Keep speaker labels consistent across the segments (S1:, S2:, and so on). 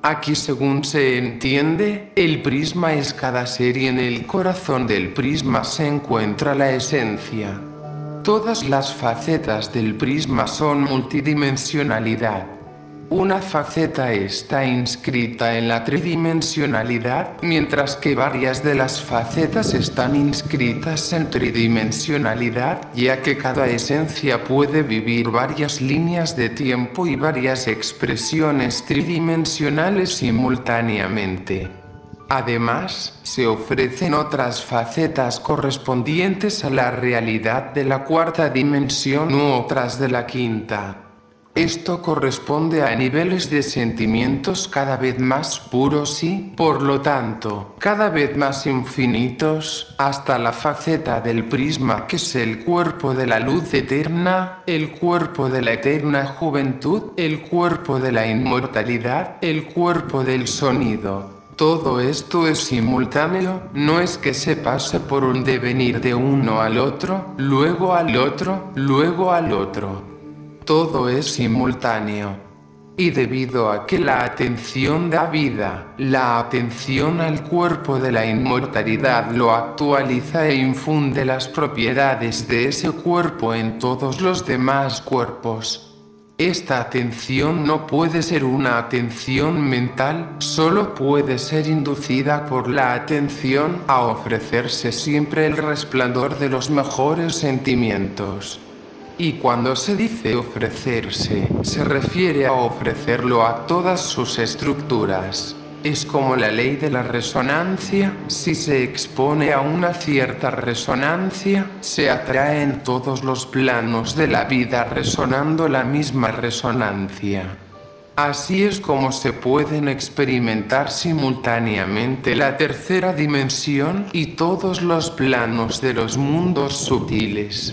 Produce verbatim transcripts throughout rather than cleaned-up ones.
S1: Aquí, según se entiende, el prisma es cada ser y en el corazón del prisma se encuentra la esencia. Todas las facetas del prisma son multidimensionalidad. Una faceta está inscrita en la tridimensionalidad, mientras que varias de las facetas están inscritas en tridimensionalidad, ya que cada esencia puede vivir varias líneas de tiempo y varias expresiones tridimensionales simultáneamente. Además, se ofrecen otras facetas correspondientes a la realidad de la cuarta dimensión u otras de la quinta. Esto corresponde a niveles de sentimientos cada vez más puros y, por lo tanto, cada vez más infinitos, hasta la faceta del prisma que es el cuerpo de la luz eterna, el cuerpo de la eterna juventud, el cuerpo de la inmortalidad, el cuerpo del sonido. Todo esto es simultáneo, no es que se pase por un devenir de uno al otro, luego al otro, luego al otro. Todo es simultáneo. Y debido a que la atención da vida, la atención al cuerpo de la inmortalidad lo actualiza e infunde las propiedades de ese cuerpo en todos los demás cuerpos. Esta atención no puede ser una atención mental, solo puede ser inducida por la atención a ofrecerse siempre el resplandor de los mejores sentimientos. Y cuando se dice ofrecerse, se refiere a ofrecerlo a todas sus estructuras. Es como la ley de la resonancia, si se expone a una cierta resonancia, se atrae en todos los planos de la vida resonando la misma resonancia. Así es como se pueden experimentar simultáneamente la tercera dimensión y todos los planos de los mundos sutiles.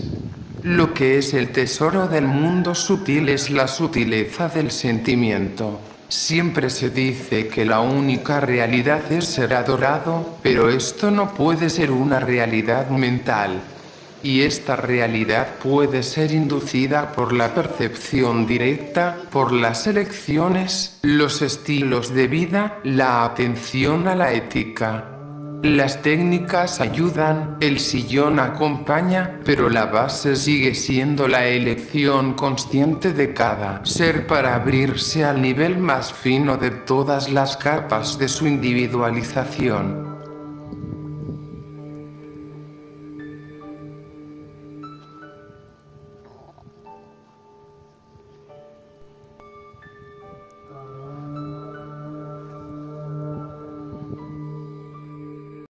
S1: Lo que es el tesoro del mundo sutil es la sutileza del sentimiento. Siempre se dice que la única realidad es ser adorado, pero esto no puede ser una realidad mental. Y esta realidad puede ser inducida por la percepción directa, por las elecciones, los estilos de vida, la atención a la ética. Las técnicas ayudan, el sillón acompaña, pero la base sigue siendo la elección consciente de cada ser para abrirse al nivel más fino de todas las capas de su individualización.